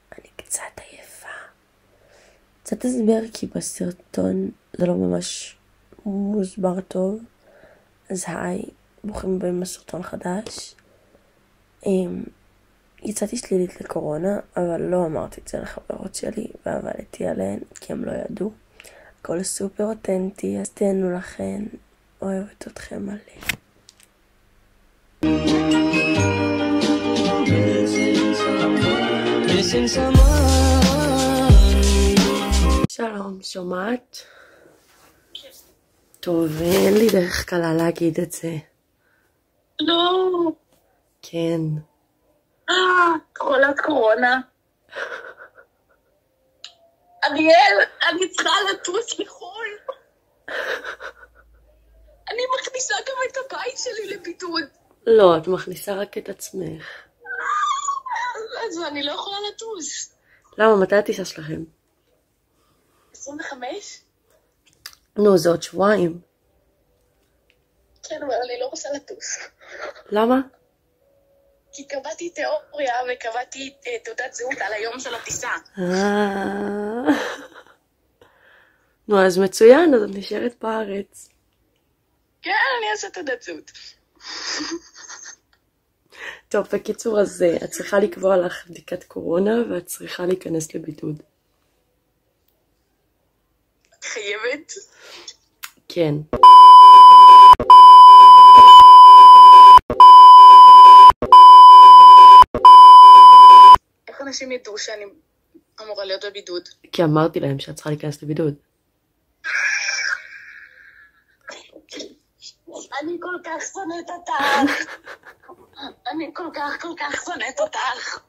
אני קצת עייפה. קצת הסבר, כי בסרטון זה לא ממש מוסבר טוב. אז היי, ברוכים הבאים בסרטון חדש. יצאתי שלילית לקורונה, אבל לא אמרתי את זה לחברות שלי, ועבדתי עליהן, כי הם לא ידעו. הכל סופר אותנטי, אז תהנו לכן, אוהבת אתכם מלא. שלום, שומעת? כן. טוב, אין לי דרך קלה להגיד את זה. לא. כן. חולת קורונה. אריאל, אני צריכה לטוס לחו"ל. אני מכניסה גם את הבית שלי לבידוד. לא, את מכניסה רק את עצמך. אז אני לא יכולה לטוס. למה? מתי הטיסה שלכם? 25? נו, זה עוד שבועיים. כן, אבל אני לא רוצה לטוס. למה? כי קבעתי תיאוריה וקבעתי תעודת זהות על היום של הטיסה. נו, אז מצוין, אז את נשארת בארץ. כן, אני אעשה תעודת זהות. טוב, בקיצור, אז את צריכה לקבוע לך בדיקת קורונה, ואת צריכה להיכנס לבידוד. את חייבת? כן. איך אנשים ידעו שאני אמורה להיות בבידוד? כי אמרתי להם שאת צריכה להיכנס לבידוד. אני כל כך שונאת אותך. אני כל כך שונאת אותך.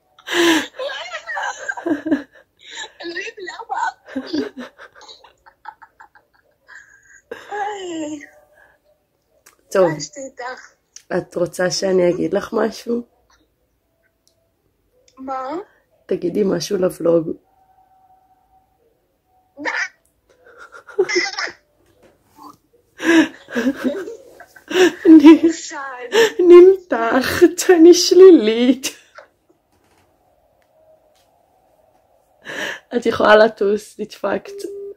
אלוהים, למה? טוב, פגשתי איתך. את רוצה שאני אגיד לך משהו? מה? תגידי משהו לבלוג. נמתחת, אני שלילית. את יכולה לטוס, נדפקת.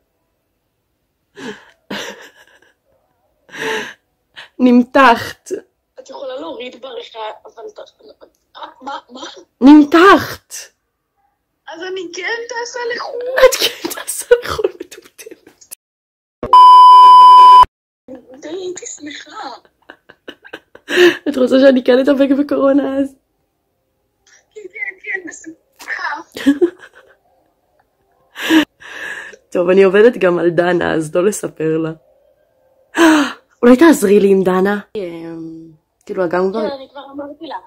נמתחת. את יכולה להוריד בריחה, אבל... מה? נמתחת. אז אני כן טסה לחו"ל. את כן טסה לחו"ל מטומטמת. די, הייתי שמחה. את רוצה שאני כן אתאבק בקורונה אז? כן, בשמחה. טוב, אני עובדת גם על דנה, אז לא לספר לה. אולי תעזרי לי עם דנה? כאילו, גם כבר... כן, אני כבר אמרתי לה.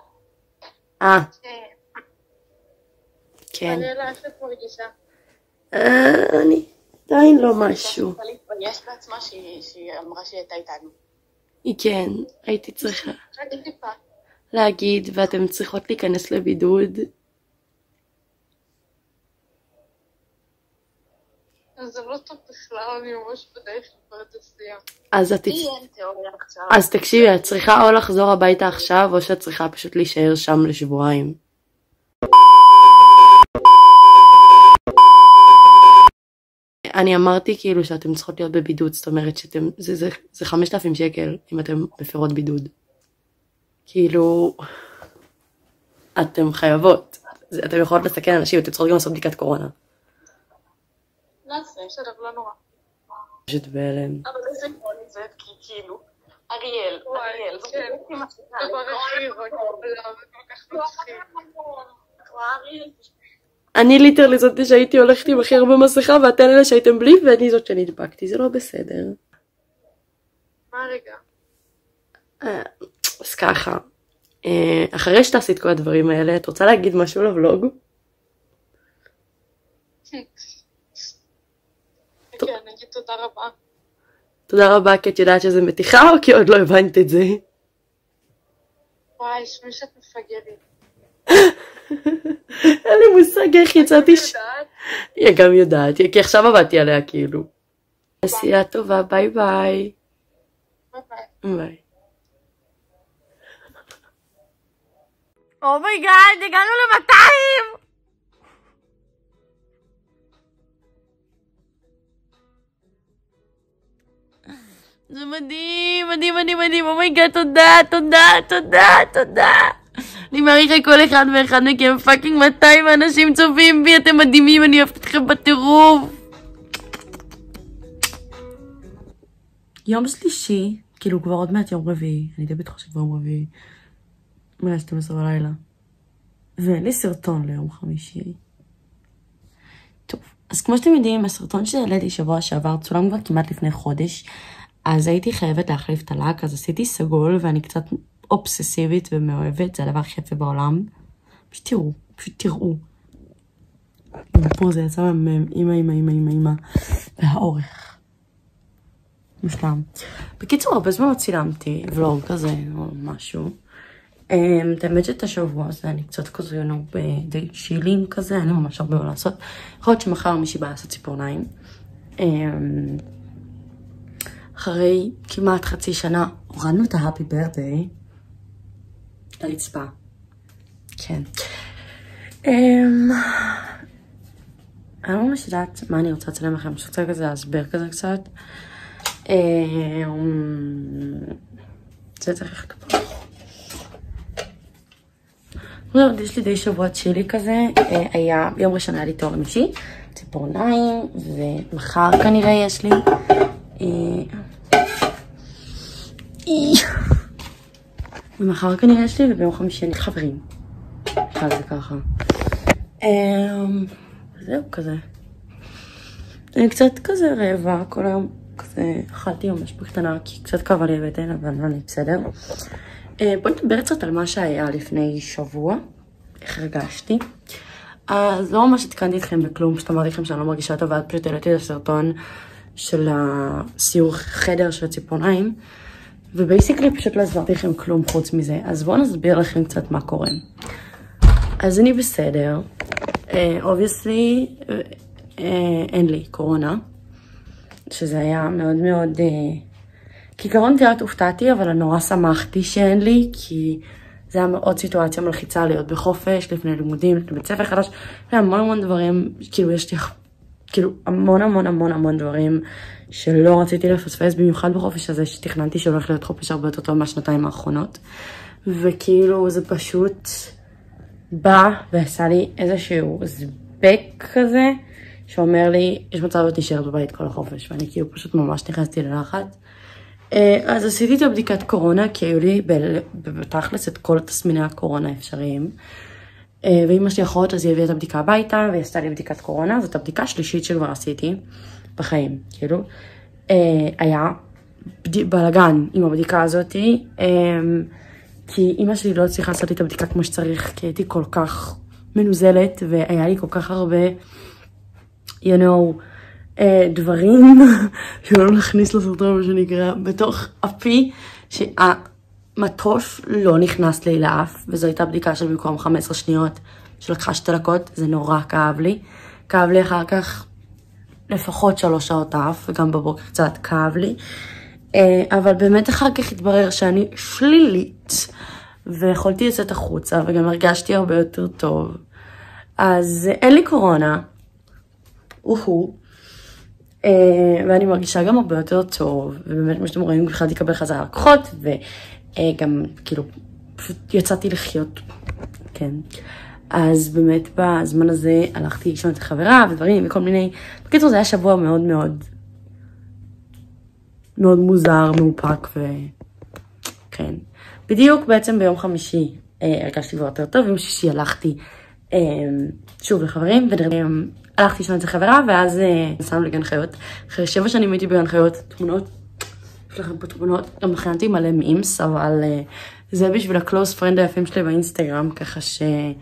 כן. אני אלא איך את מרגישה. אני עדיין לא משהו. אני להתבייש בעצמה שהיא אמרה שהיא הייתה איתנו. כן, הייתי צריכה רק טיפה. להגיד, ואתם צריכות להיכנס לבידוד. זה לא טוב בכלל, אני ממש בדרך לברת עשייה. אז תקשיבי, את צריכה או לחזור הביתה עכשיו, או שאת צריכה פשוט להישאר שם לשבועיים. אני אמרתי כאילו שאתם צריכות להיות בבידוד, זאת אומרת זה 5,000 שקל אם אתם מפרות בידוד. כאילו, אתם חייבות. אתם יכולות לסכן אנשים, אתם צריכות גם לעשות בדיקת קורונה. נעשה, בסדר, לא נורא. פשוט בהלם. אבל איזה גול זה, כי כאילו, אריאל. כן. דבר הכי רע בעולם, כל כך מצחיק. אריאל. אני ליטרלי זאת שהייתי הולכת עם הכי הרבה מסכה, ואתן אלה שהייתם בלי, ואני זאת שנדבקתי, זה לא בסדר. מה רגע? אז ככה, אחרי שתעשי את כל הדברים האלה, את רוצה להגיד משהו לבלוג? כן, נגיד תודה רבה. תודה רבה, כי את יודעת שזה מתיחה, או כי עוד לא הבנת את זה? וואי, שמי שאת מפגרת. אין לי מושג איך יצאתי יודעת? היא גם יודעת, כי עכשיו עבדתי עליה כאילו. עשייה טובה, ביי ביי. ביי. אומייגאד, הגענו ל-200! זה מדהים, מדהים, מדהים, מדהים, אומייגאד, תודה, תודה, תודה, תודה. אני מעריכה כל אחד ואחד מכם, פאקינג 200 אנשים צופים בי, אתם מדהימים, אני אוהבת אתכם בטירוף. יום שלישי, כאילו כבר עוד מעט יום רביעי, אני די בטוחה שכבר יום רביעי, 12 בלילה. ואין לי סרטון ליום חמישי. טוב, אז כמו שאתם יודעים, הסרטון שהעליתי שבוע שעבר צולם כבר כמעט לפני חודש, אז הייתי חייבת להחליף את הלק, אז עשיתי סגול, ואני קצת אובססיבית ומאוהבת, זה הדבר הכי יפה בעולם. פשוט תראו, פשוט תראו. פה זה יצא מהמם, אמא, והאורך. משלם. בקיצור, הרבה זמן צילמתי ולוג כזה או משהו. האמת שאת השבוע הזה אני קצת כזה די שילינג כזה, אין לי ממש הרבה מה לעשות. יכול להיות שמחר מישהי באה לעשות ציפורניים. אחרי כמעט חצי שנה הורדנו את ה-Happy Birthday לרצפה. כן. אני לא ממש יודעת מה אני רוצה לצלם לכם, אני רוצה כזה להסבר כזה קצת. זה צריך לכתוב. יש לי די שבוע צ'ילי כזה, היה ביום ראשון היה לי תואר אישי, ציפורניים, ומחר כנראה יש לי. ומחר כנראה יש לי, וביום חמישי אני חברים. נקרא לזה ככה. זהו כזה. אני קצת כזה רעבה, כל היום כזה אכלתי ממש בקטנה, כי קצת כאבה לי הבטן, אבל אני בסדר. בואי נדבר קצת על מה שהיה לפני שבוע, איך הרגשתי. אז לא ממש התקנתי אתכם בכלום, פשוט אמרתי לכם שאני לא מרגישה טובה, פשוט העליתי את הסרטון של הסיור חדר של הציפורניים, ובייסיקלי פשוט לא הסברתי לכם כלום חוץ מזה, אז בואו נסביר לכם קצת מה קורה. אז אני בסדר, obviously אין לי קורונה, שזה היה מאוד מאוד, כעיקרון תראה הופתעתי, אבל אני נורא שמחתי שאין לי, כי זה היה מאוד סיטואציה מלחיצה להיות בחופש, לפני לימודים, לפני בית ספר חדש, המון דברים, כאילו יש לי המון דברים שלא רציתי לפספס, במיוחד בחופש הזה שתכננתי שהולך להיות חופש הרבה יותר טוב מהשנתיים האחרונות, וכאילו זה פשוט בא ועשה לי איזשהו זבק כזה, שאומר לי, יש מצב להיות נשארת בבית כל החופש, ואני כאילו פשוט ממש נכנסתי ללחץ. אז עשיתי את הבדיקת קורונה, כי היו לי בתכלס את כל תסמיני הקורונה האפשריים. ואמא שלי אחות, אז היא הביאה את הבדיקה הביתה, והיא עשתה לי בדיקת קורונה. זאת הבדיקה השלישית שכבר עשיתי בחיים, כאילו. היה בלגן עם הבדיקה הזאת, כי אמא שלי לא הצליחה לעשות לי את הבדיקה כמו שצריך, כי הייתי כל כך מנוזלת, והיה לי כל כך הרבה, דברים שלא נכניס לסרטון, מה שנקרא, בתוך אפי, שהמטוש לא נכנס לי לאף, וזו הייתה בדיקה של במקום 15 שניות, שלקחה 2 דקות, זה נורא כאב לי. כאב לי אחר כך לפחות 3 שעות אף, וגם בבוקר קצת כאב לי. אבל באמת אחר כך התברר שאני שלילית, ויכולתי לצאת החוצה, וגם הרגשתי הרבה יותר טוב. אז אין לי קורונה, ואני מרגישה גם הרבה יותר טוב, ובאמת מה שאתם רואים, התחלתי לקבל חזרה לקוחות, וגם כאילו פשוט יצאתי לחיות, כן. אז באמת בזמן הזה הלכתי לישון את חברה ודברים וכל מיני, בקיצור זה היה שבוע מאוד מאוד מאוד מוזר, מאופק, וכן. בדיוק בעצם ביום חמישי הרגשתי כבר יותר טוב, ביום שישי הלכתי שוב לחברים, הלכתי לישון אצל חברה, ואז נסענו לגן חיות. אחרי 7 שנים הייתי בגן חיות, תמונות, יש לכם פה תמונות, גם הכנתי מלא מימס, אבל זה בשביל הקלוס פרנד היפים שלי באינסטגרם, ככה ש...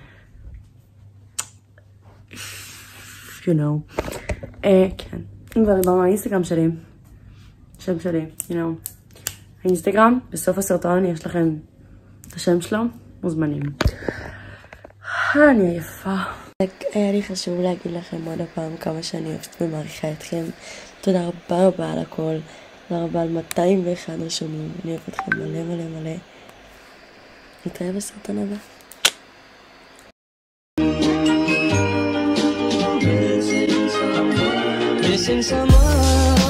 כן. אם כבר דיברנו על האינסטגרם שלי, השם שלי, האינסטגרם, בסוף הסרטון יש לכם את השם שלו, מוזמנים. אני עייפה. היה לי חשוב להגיד לכם עוד הפעם כמה שאני אוהבת ומעריכה אתכם. תודה רבה על הכל. תודה רבה על 201 רשומים. אני אוהבת אתכם מלא. נתראה בסרטון הבא. Missing someone